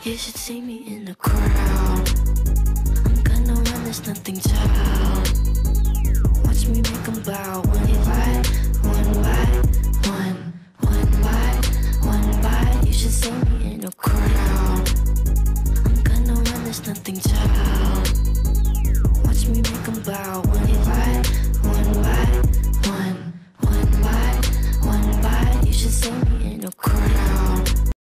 You should see me in the crowd. I'm gonna run, there's nothing to out.